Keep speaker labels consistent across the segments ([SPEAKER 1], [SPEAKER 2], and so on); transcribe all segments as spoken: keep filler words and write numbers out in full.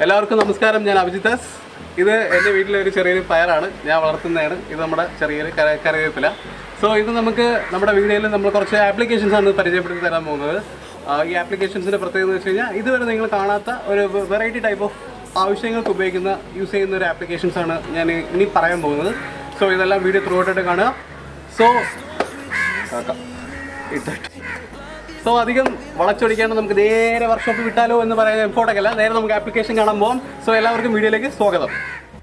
[SPEAKER 1] എല്ലാവർക്കും നമസ്കാരം. ഞാൻ അഭിജിത്താസ്. ഇത് എൻ്റെ വീട്ടിലെ ഒരു ചെറിയൊരു പയറാണ്, ഞാൻ വളർത്തുന്നതാണ്. ഇത് നമ്മുടെ ചെറിയൊരു കര കറിവേപ്പില. സോ ഇത് നമുക്ക് നമ്മുടെ വീഡിയോയിൽ നമ്മൾ കുറച്ച് ആപ്ലിക്കേഷൻസാണ് പരിചയപ്പെടുത്തി തരാൻ പോകുന്നത്. ഈ ആപ്ലിക്കേഷൻസിൻ്റെ പ്രത്യേകത എന്ന് വെച്ച് കഴിഞ്ഞാൽ ഇതുവരെ നിങ്ങൾ കാണാത്ത ഒരു വെറൈറ്റി ടൈപ്പ് ഓഫ് ആവശ്യങ്ങൾക്ക് ഉപയോഗിക്കുന്ന യൂസ് ചെയ്യുന്ന ഒരു ആപ്ലിക്കേഷൻസാണ് ഞാൻ ഇനി പറയാൻ പോകുന്നത്. സോ ഇതെല്ലാം വീഡിയോ ത്രൂ ഔട്ടായിട്ട് കാണുക. സോ ഇട്ടിട്ട് സോ അധികം വളച്ചൊടിക്കാണ്ട് നമുക്ക് നേരെ വർക്ക്ഷോപ്പ് വിട്ടാലോ എന്ന് പറയാൻ എഫോർട്ടൊക്കെ അല്ല, നേരെ നമുക്ക് ആപ്ലിക്കേഷൻ കാണാൻ പോകാം. സോ എല്ലാവർക്കും വീഡിയോയിലേക്ക് സ്വാഗതം.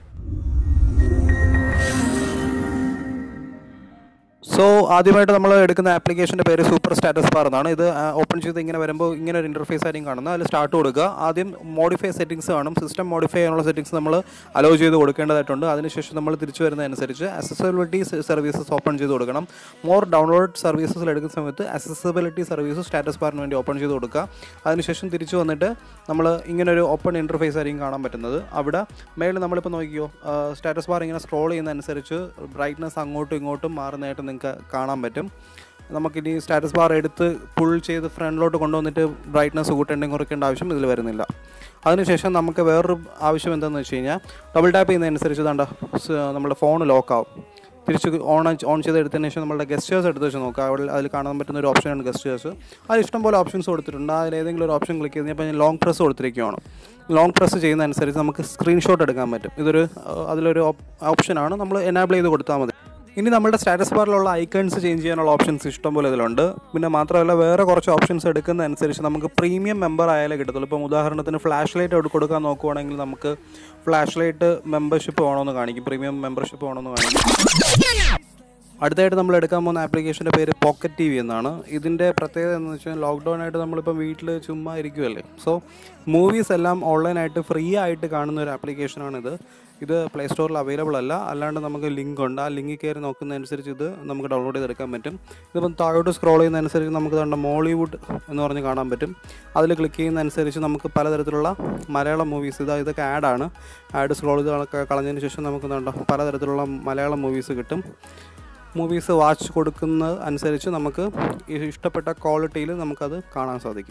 [SPEAKER 2] സോ ആദ്യമായിട്ട് നമ്മൾ എടുക്കുന്ന ആപ്ലിക്കേഷൻ്റെ പേര് സൂപ്പർ സ്റ്റാറ്റസ് ബാർ എന്നാണ്. ഇത് ഓപ്പൺ ചെയ്ത് ഇങ്ങനെ വരുമ്പോൾ ഇങ്ങനെ ഒരു ഇൻ്റർഫേസ് ആയിരിക്കും കാണുന്നത്. അതിൽ സ്റ്റാർട്ട് കൊടുക്കുക. ആദ്യം മോഡിഫൈ സെറ്റിംഗ്സ് കാണും. സിസ്റ്റം മോഡിഫൈ ചെയ്യാനുള്ള സെറ്റിംഗ്സ് നമ്മൾ അലോ ചെയ്ത് കൊടുക്കേണ്ടതായിട്ടുണ്ട്. അതിനുശേഷം നമ്മൾ തിരിച്ചു വരുന്നതനുസരിച്ച് അക്സസിബിലിറ്റി സർവീസസ് ഓപ്പൺ ചെയ്ത് കൊടുക്കണം. മോർ ഡൗൺലോഡ് സർവീസസിൽ എടുക്കുന്ന സമയത്ത് അക്സസിബിലിറ്റി സർവീസ് സ്റ്റാറ്റസ് ബാറിന് വേണ്ടി ഓപ്പൺ ചെയ്ത് കൊടുക്കുക. അതിനുശേഷം തിരിച്ചു വന്നിട്ട് നമ്മൾ ഇങ്ങനൊരു ഓപ്പൺ ഇൻ്റർഫേസ് ആയിരിക്കും കാണാൻ പറ്റുന്നത്. അവിടെ മേളിൽ നമ്മളിപ്പോൾ നോക്കിയോ, സ്റ്റാറ്റസ് ബാർ ഇങ്ങനെ സ്ക്രോൾ ചെയ്യുന്നതനുസരിച്ച് ബ്രൈറ്റ്നസ് അങ്ങോട്ടും ഇങ്ങോട്ടും മാറുന്നതായിട്ട് നിങ്ങൾക്ക് കാണാൻ പറ്റും. നമുക്കിനി സ്റ്റാറ്റസ് ബാർ എടുത്ത് പുൾ ചെയ്ത് ഫ്രണ്ടിലോട്ട് കൊണ്ടുവന്നിട്ട് ബ്രൈറ്റ്നസ് കൂട്ടേണ്ടെങ്കിൽ കുറയ്ക്കേണ്ട ആവശ്യം ഇതിൽ വരുന്നില്ല. അതിനുശേഷം നമുക്ക് വേറൊരു ആവശ്യം എന്താണെന്ന് വെച്ച് കഴിഞ്ഞാൽ ഡബിൾ ടാപ്പ് ചെയ്യുന്നതനുസരിച്ച് വേണ്ട നമ്മുടെ ഫോൺ ലോക്കാവും. തിരിച്ച് ഓൺ ഓൺ ചെയ്ത് എടുത്തതിന് ശേഷം നമ്മളുടെ ഗസ്റ്റേഴ്സ് എടുത്ത് വെച്ച് നോക്കുക. അവിടെ അതിൽ കാണാൻ പറ്റുന്ന ഒരു ഓപ്ഷനാണ് ഗസ്റ്റേഴ്സ്. അതിൽ ഇഷ്ടംപോലെ ഓപ്ഷൻസ് കൊടുത്തിട്ടുണ്ട്. അതിൽ ഏതെങ്കിലും ഒരു ഓപ്ഷൻ ക്ലിക്ക് ചെയ്ത് കഴിഞ്ഞാൽ ലോങ് പ്രസ് കൊടുത്തിരിക്കുകയാണ്. ലോങ് പ്രസ് ചെയ്യുന്നതനുസരിച്ച് നമുക്ക് സ്ക്രീൻഷോട്ട് എടുക്കാൻ പറ്റും. ഇതൊരു അതിലൊരു ഓപ്ഷനാണ്, നമ്മൾ എനാബിൾ ചെയ്ത് കൊടുത്താൽ മതി. ഇനി നമ്മുടെ സ്റ്റാറ്റസ് ബാറിലുള്ള ഐക്കൺസ് ചേഞ്ച് ചെയ്യാനുള്ള ഓപ്ഷൻസ് ഇഷ്ടംപോലെ ഇതിലുണ്ട്. പിന്നെ മാത്രമല്ല വേറെ കുറച്ച് ഓപ്ഷൻസ് എടുക്കുന്നതനുസരിച്ച് നമുക്ക് പ്രീമിയം മെമ്പർ ആയാലേ കിട്ടത്തുള്ളൂ. ഇപ്പം ഉദാഹരണത്തിന് ഫ്ലാഷ് ലൈറ്റ് കൊടുക്കാൻ നോക്കുവാണെങ്കിൽ നമുക്ക് ഫ്ലാഷ് ലൈറ്റ് മെമ്പർഷിപ്പ് വേണമെന്ന് കാണിക്കും, പ്രീമിയം മെമ്പർഷിപ്പ് വേണമെന്ന് കാണിക്കും. അടുത്തായിട്ട് നമ്മൾ എടുക്കാൻ പോകുന്ന ആപ്ലിക്കേഷൻ്റെ പേര് പോക്കറ്റ് ടി വി എന്നാണ്. ഇതിൻ്റെ പ്രത്യേകത എന്ന് വെച്ചാൽ ലോക്ക്ഡൗൺ ആയിട്ട് നമ്മളിപ്പോൾ വീട്ടിൽ ചുമ്മാ ഇരിക്കുമല്ലേ. സോ മൂവീസ് എല്ലാം ഓൺലൈനായിട്ട് ഫ്രീ ആയിട്ട് കാണുന്ന ഒരു ആപ്ലിക്കേഷനാണിത്. ഇത് പ്ലേ സ്റ്റോറിൽ അവൈലബിൾ അല്ല, അല്ലാണ്ട് നമുക്ക് ലിങ്ക് ഉണ്ട്. ആ ലിങ്കിൽ കയറി നോക്കുന്നതനുസരിച്ച് ഇത് നമുക്ക് ഡൗൺലോഡ് ചെയ്തെടുക്കാൻ പറ്റും. ഇതിപ്പം താഴോട്ട് സ്ക്രോൾ ചെയ്യുന്നതനുസരിച്ച് നമുക്ക് കണ്ട മോളിവുഡ് എന്ന് പറഞ്ഞ് കാണാൻ പറ്റും. അതിൽ ക്ലിക്ക് ചെയ്യുന്നതനുസരിച്ച് നമുക്ക് പലതരത്തിലുള്ള മലയാളം മൂവീസ്, ഇതാ ഇതൊക്കെ ആഡാണ്. ആഡ് സ്ക്രോൾ ചെയ്ത് കളഞ്ഞതിന് ശേഷം നമുക്ക് കണ്ട പലതരത്തിലുള്ള മലയാളം മൂവീസ് കിട്ടും. മൂവീസ് വാച്ച് കൊടുക്കുന്നത് അനുസരിച്ച് നമുക്ക് ഇഷ്ടപ്പെട്ട ക്വാളിറ്റിയിൽ നമുക്കത് കാണാൻ സാധിക്കും.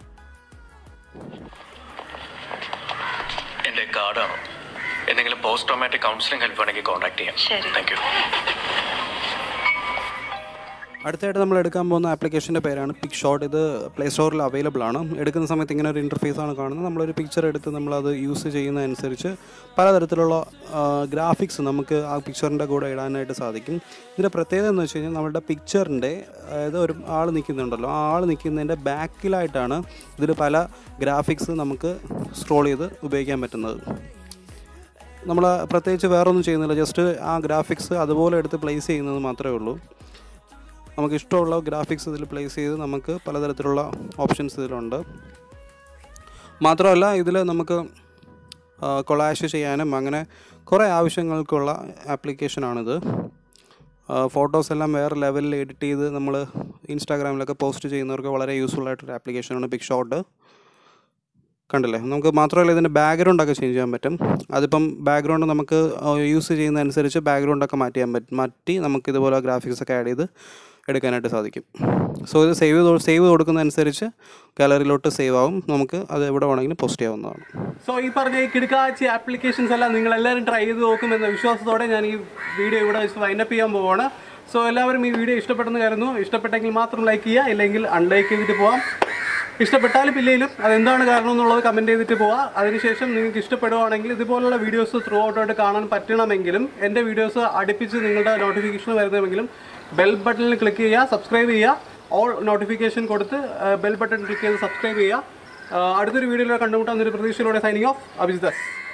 [SPEAKER 3] എൻ്റെ കാർഡാണോ? എന്തെങ്കിലും പോസ്റ്റ് ട്രോമാറ്റിക് കൗൺസിലിംഗ് ഹെൽപ്പ് വേണമെങ്കിൽ കോൺടാക്ട് ചെയ്യാം. Thank you.
[SPEAKER 2] അടുത്തായിട്ട് നമ്മൾ എടുക്കാൻ പോകുന്ന ആപ്ലിക്കേഷൻ്റെ പേരാണ് പിക് ഷോട്ട്. ഇത് പ്ലേ സ്റ്റോറിൽ അവൈലബിൾ ആണ്. എടുക്കുന്ന സമയത്ത് ഇങ്ങനെ ഒരു ഇൻ്റർഫേസ് ആണ് കാണുന്നത്. നമ്മളൊരു പിക്ചർ എടുത്ത് നമ്മളത് യൂസ് ചെയ്യുന്നതനുസരിച്ച് പലതരത്തിലുള്ള ഗ്രാഫിക്സ് നമുക്ക് ആ പിക്ചറിൻ്റെ കൂടെ ഇടാനായിട്ട് സാധിക്കും. ഇതിൻ്റെ പ്രത്യേകത എന്ന് വെച്ച് കഴിഞ്ഞാൽ നമ്മുടെ പിക്ചറിൻ്റെ, അതായത് ഒരു ആൾ നിൽക്കുന്നുണ്ടല്ലോ, ആ ആൾ നിൽക്കുന്നതിൻ്റെ ബാക്കിലായിട്ടാണ് ഇതിൽ പല ഗ്രാഫിക്സ് നമുക്ക് സ്ക്രോൾ ചെയ്ത് ഉപയോഗിക്കാൻ പറ്റുന്നത്. നമ്മൾ പ്രത്യേകിച്ച് വേറെ ഒന്നും ചെയ്യുന്നില്ല, ജസ്റ്റ് ആ ഗ്രാഫിക്സ് അതുപോലെ എടുത്ത് പ്ലേസ് ചെയ്യുന്നത് മാത്രമേ ഉള്ളൂ. നമുക്ക് ഇഷ്ടമുള്ള ഗ്രാഫിക്സ് ഇതിൽ പ്ലേസ് ചെയ്ത് നമുക്ക് പലതരത്തിലുള്ള ഓപ്ഷൻസ് ഇതിലുണ്ട്. മാത്രമല്ല ഇതിൽ നമുക്ക് കൊളാഷ് ചെയ്യാനും അങ്ങനെ കുറേ ആവശ്യങ്ങൾക്കുള്ള ആപ്ലിക്കേഷനാണിത്. ഫോട്ടോസ് എല്ലാം വേറെ ലെവലിൽ എഡിറ്റ് ചെയ്ത് നമ്മൾ ഇൻസ്റ്റാഗ്രാമിലൊക്കെ പോസ്റ്റ് ചെയ്യുന്നവർക്ക് വളരെ യൂസ്ഫുൾ ആയിട്ടൊരു ആപ്ലിക്കേഷനാണ് പിക് ഷോട്ട്. കണ്ടില്ലേ? നമുക്ക് മാത്രമല്ല ഇതിൻ്റെ ബാക്ക്ഗ്രൗണ്ടൊക്കെ ചേഞ്ച് ചെയ്യാൻ പറ്റും. അതിപ്പം ബാക്ക്ഗ്രൗണ്ട് നമുക്ക് യൂസ് ചെയ്യുന്നതനുസരിച്ച് ബാക്ക്ഗ്രൗണ്ടൊക്കെ മാറ്റി ചെയ്യാൻ പറ്റും. മാറ്റി നമുക്ക് ഇതുപോലെ ഗ്രാഫിക്സൊക്കെ ആഡ് ചെയ്ത് എടുക്കാനായിട്ട് സാധിക്കും. സോ ഇത് സേവ് സേവ് കൊടുക്കുന്നതനുസരിച്ച് ഗാലറിയിലോട്ട് സേവ് ആവും. നമുക്ക് അത് എവിടെ വേണമെങ്കിലും പോസ്റ്റ് ചെയ്യാവുന്നതാണ്.
[SPEAKER 1] സോ ഈ പറഞ്ഞ ഈ കിടക്കാച്ചി ആപ്ലിക്കേഷൻസ് എല്ലാം നിങ്ങളെല്ലാവരും ട്രൈ ചെയ്ത് നോക്കുമെന്ന വിശ്വാസത്തോടെ ഞാൻ ഈ വീഡിയോ ഇവിടെ വെച്ച് വൈൻഡപ്പ് ചെയ്യാൻ പോവുകയാണ്. സോ എല്ലാവരും ഈ വീഡിയോ ഇഷ്ടപ്പെട്ടെന്ന് കരുതുന്നു. ഇഷ്ടപ്പെട്ടെങ്കിൽ മാത്രം ലൈക്ക് ചെയ്യുക, ഇല്ലെങ്കിൽ അൺലൈക്ക് ചെയ്തിട്ട് പോവാം. ഇഷ്ടപ്പെട്ടാലും ഇല്ലെങ്കിലും അതെന്താണ് കാരണം എന്നുള്ളത് കമൻറ്റ് ചെയ്തിട്ട് പോവുക. അതിനുശേഷം നിങ്ങൾക്ക് ഇഷ്ടപ്പെടുവാണെങ്കിൽ ഇതുപോലുള്ള വീഡിയോസ് ത്രൂ ഔട്ടായിട്ട് കാണാൻ പറ്റണമെങ്കിലും എൻ്റെ വീഡിയോസ് അടുപ്പിച്ച് നിങ്ങളുടെ നോട്ടിഫിക്കേഷൻ വരുന്നതെങ്കിലും ബെൽ ബട്ടണിൽ ക്ലിക്ക് ചെയ്യുക, സബ്സ്ക്രൈബ് ചെയ്യുക. ഓൾ നോട്ടിഫിക്കേഷൻ കൊടുത്ത് ബെൽ ബട്ടൺ ക്ലിക്ക് ചെയ്ത് സബ്സ്ക്രൈബ് ചെയ്യുക. അടുത്തൊരു വീഡിയോയിലൂടെ കണ്ടുമുട്ടാൻ ഒരു പ്രതീക്ഷയിലൂടെ സൈനിങ് ഓഫ്, അഭിജിത്താസ്.